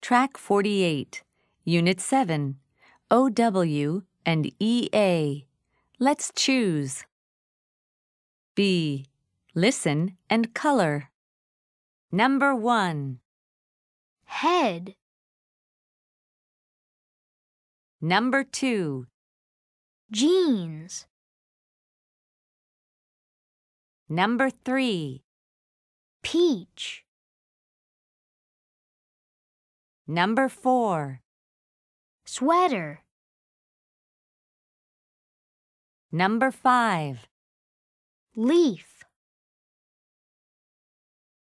Track 48, Unit 7, OW and EA. Let's choose. B. Listen and color. Number 1. Head. Number 2. Jeans. Number 3. Peach. Number 4. Sweater. Number 5. Leaf.